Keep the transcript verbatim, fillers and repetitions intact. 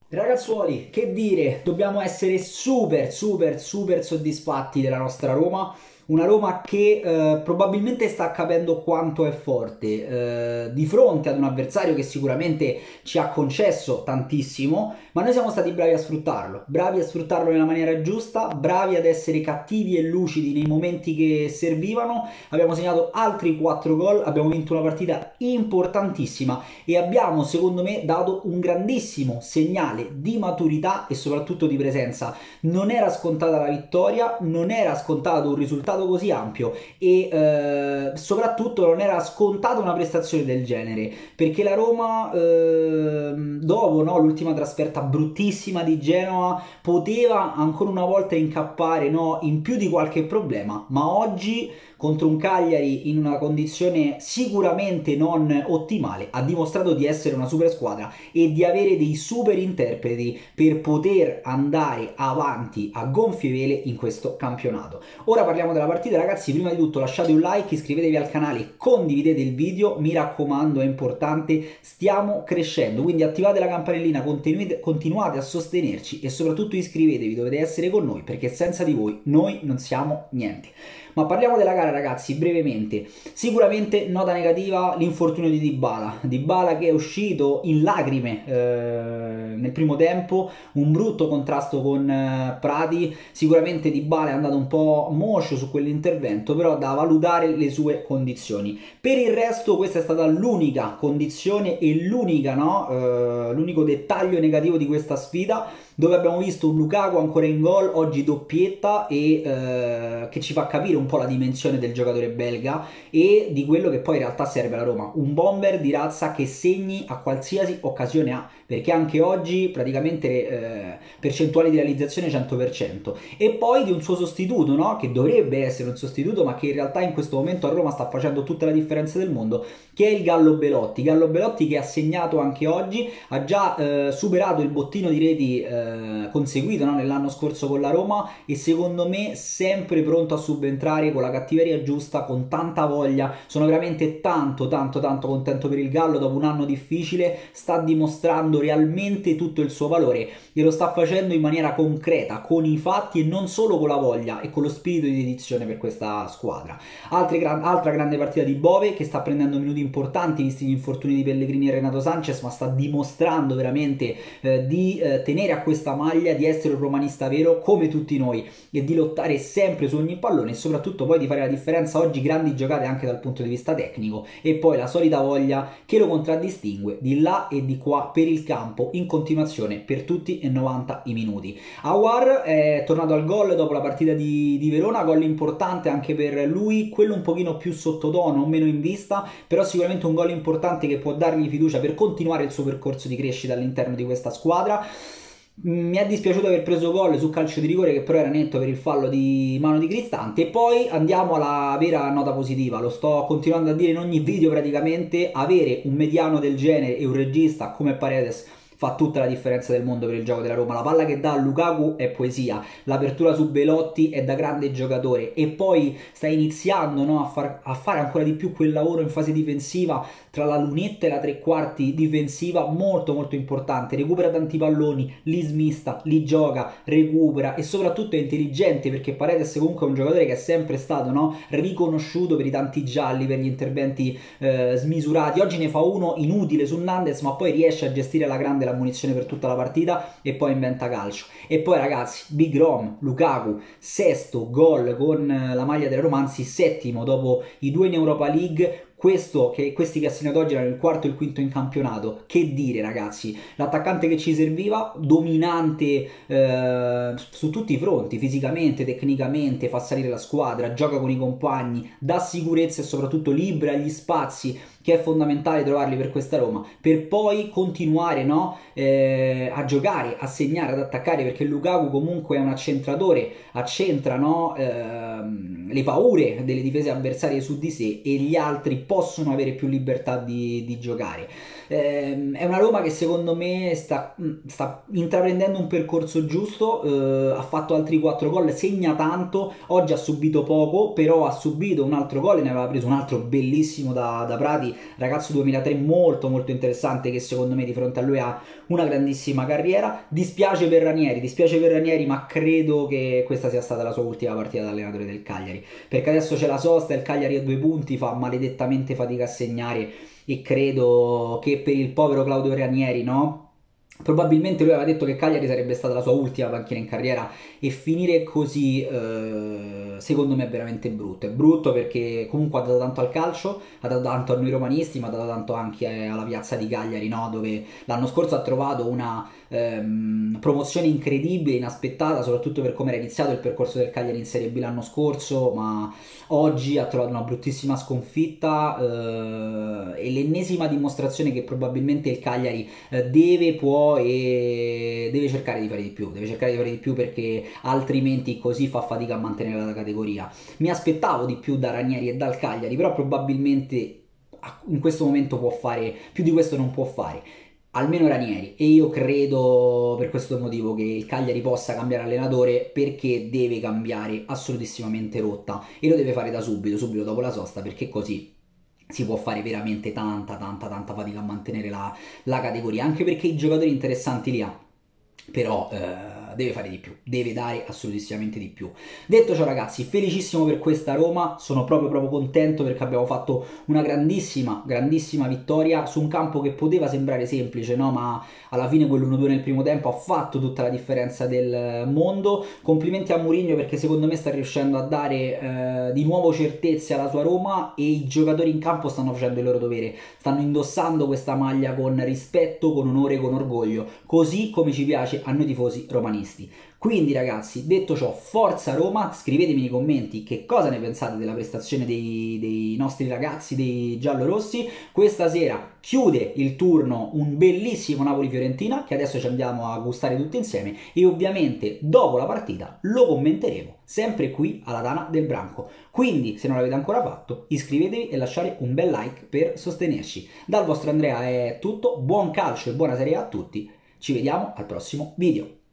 Ragazzuoli, che dire, dobbiamo essere super, super, super soddisfatti della nostra Roma. Una Roma che eh, probabilmente sta capendo quanto è forte eh, di fronte ad un avversario che sicuramente ci ha concesso tantissimo, ma noi siamo stati bravi a sfruttarlo, bravi a sfruttarlo nella maniera giusta, bravi ad essere cattivi e lucidi nei momenti che servivano. Abbiamo segnato altri quattro gol, abbiamo vinto una partita importantissima e abbiamo secondo me dato un grandissimo segnale di maturità e soprattutto di presenza. Non era scontata la vittoria, non era scontato un risultato così ampio e eh, soprattutto non era scontata una prestazione del genere, perché la Roma eh, dopo no, l'ultima trasferta bruttissima di Genova poteva ancora una volta incappare no, in più di qualche problema, ma oggi contro un Cagliari in una condizione sicuramente non ottimale ha dimostrato di essere una super squadra e di avere dei super interpreti per poter andare avanti a gonfie vele in questo campionato. Ora parliamo della partita, ragazzi. Prima di tutto lasciate un like, iscrivetevi al canale, condividete il video, mi raccomando, è importante, stiamo crescendo, quindi attivate la campanellina, continuate, continuate a sostenerci e soprattutto iscrivetevi, dovete essere con noi perché senza di voi noi non siamo niente. Ma parliamo della gara, ragazzi, brevemente. Sicuramente nota negativa l'infortunio di Dybala. Dybala che è uscito in lacrime eh, nel primo tempo, un brutto contrasto con eh, Prati. Sicuramente Dybala è andato un po' moscio su quell'intervento, però da valutare le sue condizioni. Per il resto questa è stata l'unica condizione e l'unica, no? eh, l'unico dettaglio negativo di questa sfida, dove abbiamo visto un Lukaku ancora in gol, oggi doppietta, e eh, che ci fa capire un po' la dimensione del giocatore belga e di quello che poi in realtà serve alla Roma. Un bomber di razza che segni a qualsiasi occasione ha, perché anche oggi praticamente eh, percentuali di realizzazione cento per cento. E poi di un suo sostituto, no? Che dovrebbe essere un sostituto, ma che in realtà in questo momento a Roma sta facendo tutta la differenza del mondo, che è il Gallo Belotti. Gallo Belotti che ha segnato anche oggi, ha già eh, superato il bottino di reti eh, conseguito no? nell'anno scorso con la Roma e secondo me sempre pronto a subentrare con la cattiveria giusta, con tanta voglia. Sono veramente tanto tanto tanto contento per il Gallo, dopo un anno difficile sta dimostrando realmente tutto il suo valore e lo sta facendo in maniera concreta, con i fatti e non solo con la voglia e con lo spirito di dedizione per questa squadra. Altre, altra grande partita di Bove che sta prendendo minuti importanti visti gli infortuni di Pellegrini e Renato Sanchez, ma sta dimostrando veramente eh, di eh, tenere a questa maglia, di essere un romanista vero come tutti noi e di lottare sempre su ogni pallone e soprattutto poi di fare la differenza. Oggi grandi giocate anche dal punto di vista tecnico e poi la solita voglia che lo contraddistingue di là e di qua per il campo in continuazione per tutti e novanta i minuti. Aouar è tornato al gol dopo la partita di, di Verona, gol importante anche per lui, quello un pochino più sottotono, meno in vista, però sicuramente un gol importante che può dargli fiducia per continuare il suo percorso di crescita all'interno di questa squadra. Mi è dispiaciuto aver preso gol su calcio di rigore che però era netto per il fallo di mano di Cristante. E poi andiamo alla vera nota positiva, lo sto continuando a dire in ogni video praticamente: avere un mediano del genere e un regista come Paredes fa tutta la differenza del mondo per il gioco della Roma. La palla che dà a Lukaku è poesia, l'apertura su Belotti è da grande giocatore e poi sta iniziando no, a, far, a fare ancora di più quel lavoro in fase difensiva tra la lunetta e la tre quarti difensiva molto molto importante. Recupera tanti palloni, li smista, li gioca, recupera e soprattutto è intelligente, perché Paredes comunque è un giocatore che è sempre stato no, riconosciuto per i tanti gialli, per gli interventi eh, smisurati. Oggi ne fa uno inutile su Nandez, ma poi riesce a gestire alla grande la munizione per tutta la partita e poi inventa calcio. E poi ragazzi, Big Rom, Lukaku, sesto gol con la maglia della Roma, anzi settimo dopo i due in Europa League. Questo che, questi che ha segnato oggi erano il quarto e il quinto in campionato. Che dire ragazzi, l'attaccante che ci serviva, dominante eh, su tutti i fronti, fisicamente, tecnicamente, fa salire la squadra, gioca con i compagni, dà sicurezza e soprattutto libera gli spazi, che è fondamentale trovarli per questa Roma, per poi continuare no, eh, a giocare, a segnare, ad attaccare, perché Lukaku comunque è un accentratore, accentra no, ehm, le paure delle difese avversarie su di sé e gli altri possono avere più libertà di, di giocare. ehm, è una Roma che secondo me sta, sta intraprendendo un percorso giusto, eh, ha fatto altri quattro gol, segna tanto, oggi ha subito poco, però ha subito un altro gol e ne aveva preso un altro bellissimo da, da Prati, ragazzo duemilatré molto molto interessante che secondo me di fronte a lui ha una grandissima carriera. Dispiace per Ranieri, dispiace per Ranieri, ma credo che questa sia stata la sua ultima partita da allenatore del Cagliari, perché adesso c'è la sosta, il Cagliari a due punti, fa maledettamente fatica a segnare e credo che per il povero Claudio Ranieri, no? Probabilmente lui aveva detto che Cagliari sarebbe stata la sua ultima panchina in carriera e finire così eh, secondo me è veramente brutto. È brutto perché comunque ha dato tanto al calcio, ha dato tanto a noi romanisti, ma ha dato tanto anche alla piazza di Cagliari, no? Dove l'anno scorso ha trovato una ehm, promozione incredibile, inaspettata, soprattutto per come era iniziato il percorso del Cagliari in Serie B l'anno scorso, ma oggi ha trovato una bruttissima sconfitta eh, e l'ennesima dimostrazione che probabilmente il Cagliari eh, deve, può e deve cercare di fare di più, deve cercare di fare di più perché altrimenti così fa fatica a mantenere la categoria. Mi aspettavo di più da Ranieri e dal Cagliari, però probabilmente in questo momento può fare più di questo, non può fare almeno Ranieri, e io credo per questo motivo che il Cagliari possa cambiare allenatore, perché deve cambiare assolutissimamente rotta e lo deve fare da subito, subito dopo la sosta, perché così si può fare veramente tanta tanta tanta fatica a mantenere la, la categoria, anche perché i giocatori interessanti li ha, però eh, deve fare di più, deve dare assolutissimamente di più. Detto ciò ragazzi, felicissimo per questa Roma, sono proprio proprio contento perché abbiamo fatto una grandissima grandissima vittoria su un campo che poteva sembrare semplice, no? Ma alla fine quell'uno due nel primo tempo ha fatto tutta la differenza del mondo. Complimenti a Mourinho perché secondo me sta riuscendo a dare eh, di nuovo certezze alla sua Roma e i giocatori in campo stanno facendo il loro dovere, stanno indossando questa maglia con rispetto, con onore, con orgoglio, così come ci piace a noi tifosi romanisti. Quindi ragazzi, detto ciò, forza Roma, scrivetemi nei commenti che cosa ne pensate della prestazione dei, dei nostri ragazzi, dei giallorossi. Questa sera chiude il turno un bellissimo Napoli-Fiorentina che adesso ci andiamo a gustare tutti insieme e ovviamente dopo la partita lo commenteremo sempre qui alla Tana del Branco. Quindi se non l'avete ancora fatto iscrivetevi e lasciate un bel like per sostenerci. Dal vostro Andrea è tutto, buon calcio e buona serie a tutti, ci vediamo al prossimo video.